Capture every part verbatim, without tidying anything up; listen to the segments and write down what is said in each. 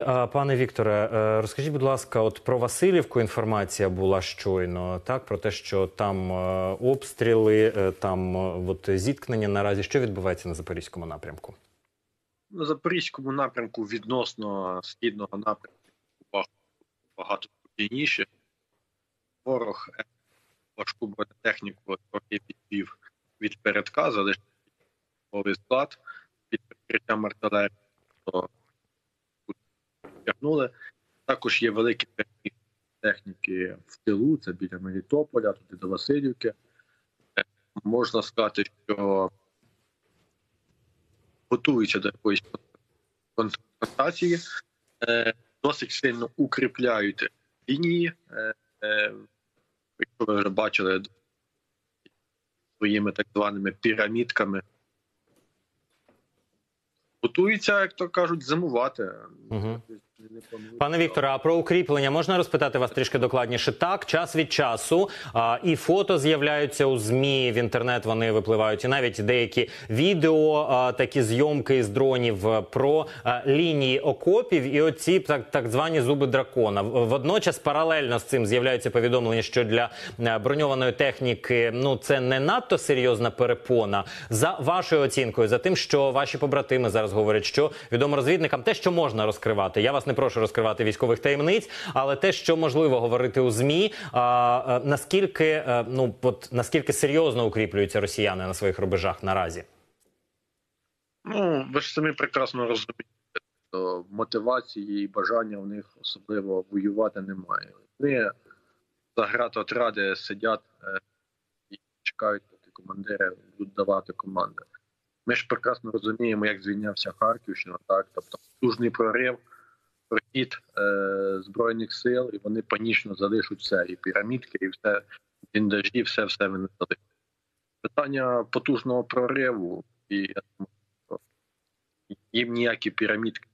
Пане Вікторе, розкажіть, будь ласка, от про Василівку інформація була щойно, так, про те, що там обстріли, там от зіткнення наразі. Що відбувається на Запорізькому напрямку? На Запорізькому напрямку відносно східного напрямку багато спокійніше. Ворог важку бронетехніку трохи підвів від передка, залишив новий склад під прикриттям артилерії, то тягнули. Також є великі техніки в тилу, це біля Мелітополя, туди до Василівки. Можна сказати, що готуються до якоїсь конфронтації, досить сильно укріпляють лінії. Якщо ви вже бачили своїми так званими пірамідками, готуються, як то кажуть, зимувати. Угу. Пане Вікторе, а про укріплення можна розпитати вас трішки докладніше? Так, час від часу а, і фото з'являються у ЗМІ, в інтернет вони випливають, і навіть деякі відео, а, такі зйомки з дронів про а, лінії окопів і оці так, так звані зуби дракона. Водночас паралельно з цим з'являються повідомлення, що для броньованої техніки ну це не надто серйозна перепона. За вашою оцінкою, за тим, що ваші побратими зараз говорять, що відомо розвідникам те, що можна розкривати. Я вас не прошу розкривати військових таємниць, але те, що можливо говорити у ЗМІ, а, а, наскільки, а, ну, от, наскільки серйозно укріплюються росіяни на своїх рубежах наразі? Ну, ви ж самі прекрасно розумієте, що мотивації і бажання в них особливо воювати немає. Вони заградотряди сидять е, і чекають, поки командири будуть давати команди. Ми ж прекрасно розуміємо, як звільнявся Харківщина, так, тобто потужний прорив, прохід е, Збройних сил, і вони панічно залишать все, і пірамідки, і все, бліндажі, все-все вони залишать. Питання потужного прориву, і я думаю, що їм ніякі пірамідки.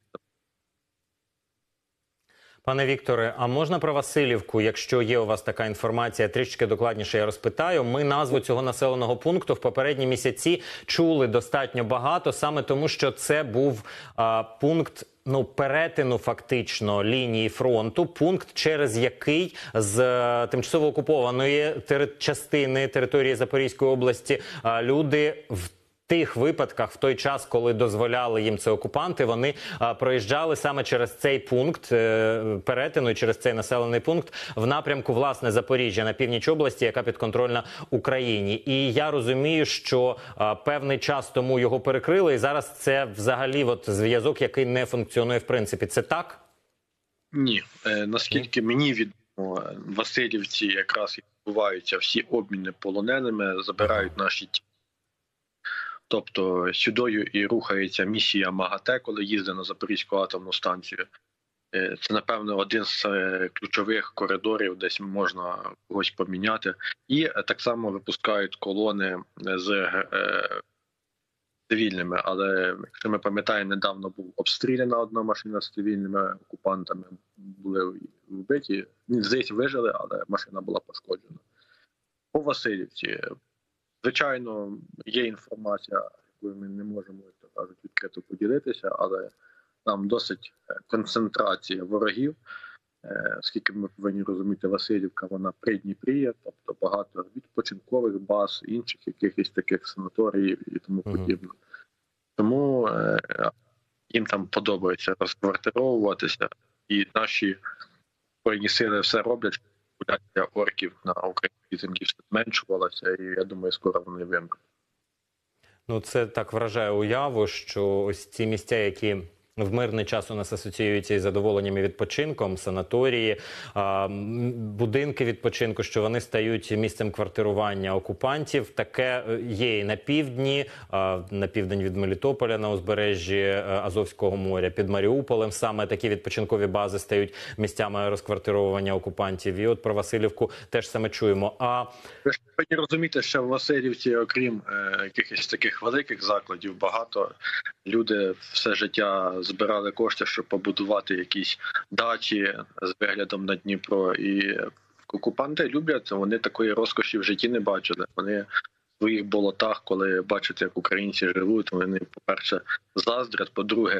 Пане Вікторе, а можна про Василівку, якщо є у вас така інформація, трішки докладніше я розпитаю. Ми назву цього населеного пункту в попередні місяці чули достатньо багато, саме тому, що це був а, пункт ну, перетину фактично лінії фронту, пункт, через який з е, тимчасово окупованої тери частини території Запорізької області е, люди в В тих випадках, в той час, коли дозволяли їм це окупанти, вони а, проїжджали саме через цей пункт е, перетину і через цей населений пункт в напрямку, власне, Запоріжжя на північ області, яка підконтрольна Україні. І я розумію, що а, певний час тому його перекрили, і зараз це взагалі от, зв'язок, який не функціонує в принципі. Це так? Ні. Е, наскільки Ні. мені відомо, в Василівці якраз відбуваються всі обміни полоненими, забирають ага. наші ті. Тобто сюдою і рухається місія МАГАТЕ, коли їздить на Запорізьку атомну станцію. Це, напевно, один з ключових коридорів, десь можна когось поміняти. І так само випускають колони з е, цивільними. Але, якщо ми пам'ятаємо, недавно був обстріляна одна машина з цивільними окупантами. Були вбиті. Здається, вижили, але машина була пошкоджена. По Василівці. Звичайно, є інформація, якою ми не можемо, як то кажуть, відкрито поділитися, але там досить концентрація ворогів, оскільки ми повинні розуміти, Василівка, вона при Дніпрі, тобто багато відпочинкових баз, інших якихось таких санаторіїв і тому подібне. Uh-huh. Тому е, їм там подобається розквартировуватися, і наші збройні сили все роблять, щоб популяція орків на українській землі все зменшувалася, і я думаю, скоро вони вимруть. Ну, це так вражає уяву, що ось ці місця, які в мирний час у нас асоціюються із задоволенням і відпочинком, санаторії, будинки відпочинку, що вони стають місцем квартирування окупантів. Таке є і на півдні, на південь від Мелітополя, на узбережжі Азовського моря, під Маріуполем. Саме такі відпочинкові бази стають місцями розквартировування окупантів. І от про Василівку теж саме чуємо. А ви ж повинні розуміти, що в Василівці, окрім е, якихось таких великих закладів, багато люди все життя збирали кошти, щоб побудувати якісь дачі з виглядом на Дніпро. І окупанти люблять, вони такої розкоші в житті не бачили. Вони в своїх болотах, коли бачать, як українці живуть, вони, по-перше, заздрять, по-друге,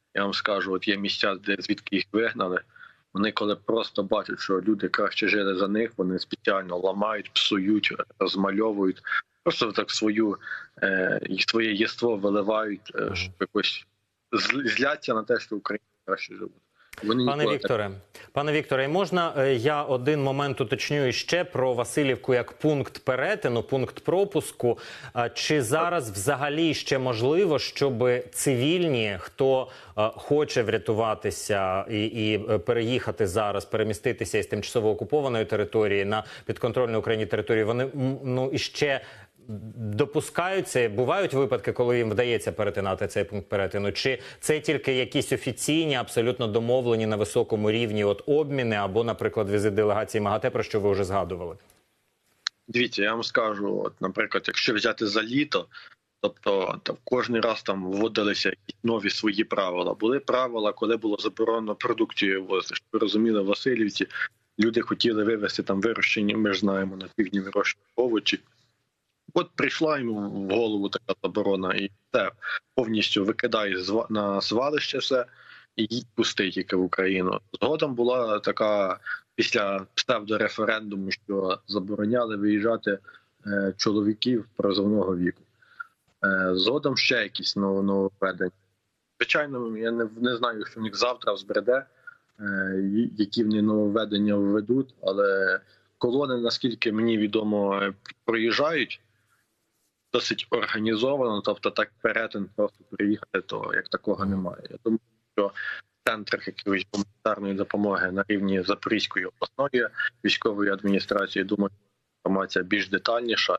Я вам скажу, от є місця, де звідки їх вигнали. Вони коли просто бачать, що люди краще жили за них, вони спеціально ламають, псують, розмальовують, просто так свою, е, своє єство виливають, е, щоб якось зляться на те, що Україна краще живуть. Вони Пане Вікторе, так... пане Вікторе, можна я один момент уточню іще про Василівку як пункт перетину, пункт пропуску. Чи зараз взагалі ще можливо, щоб цивільні, хто хоче врятуватися і, і переїхати зараз, переміститися із тимчасово окупованої території на підконтрольну Україні територію, вони ну іще допускаються, бувають випадки, коли їм вдається перетинати цей пункт перетину? Чи це тільки якісь офіційні, абсолютно домовлені на високому рівні от обміни або, наприклад, візит делегації МАГАТЕ, про що ви вже згадували? Дивіться, я вам скажу, от, наприклад, якщо взяти за літо, тобто там, кожен раз там вводилися якісь нові свої правила. Були правила, коли було заборонено продукцію ввозити. Щоб ви розуміли, в Васильівці люди хотіли вивезти там вирощені, ми ж знаємо, на півдні вирощені овочі. От прийшла йому в голову така заборона, і все, повністю викидає на звалище все і їдь пусти тільки в Україну. Згодом була така, після псевдореферендуму, що забороняли виїжджати е, чоловіків призовного віку. Е, згодом ще якісь нововведення. Звичайно, я не, не знаю, що в них завтра збреде, е, які вони нововведення введуть, але колони, наскільки мені відомо, проїжджають досить організовано, тобто так перетин просто приїхати, то як такого немає. Я думаю, що в центрах якоїсь гуманітарної допомоги на рівні Запорізької обласної військової адміністрації, думаю, інформація більш детальніша.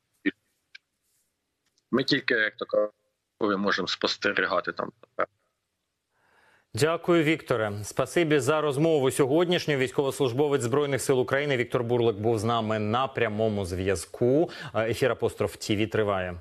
Ми тільки, як такові, можемо спостерігати там. Дякую, Вікторе. Спасибі за розмову сьогоднішню. Військовослужбовець Збройних сил України Віктор Бурлик був з нами на прямому зв'язку. Ефір «Апостроф ТІВІ» триває.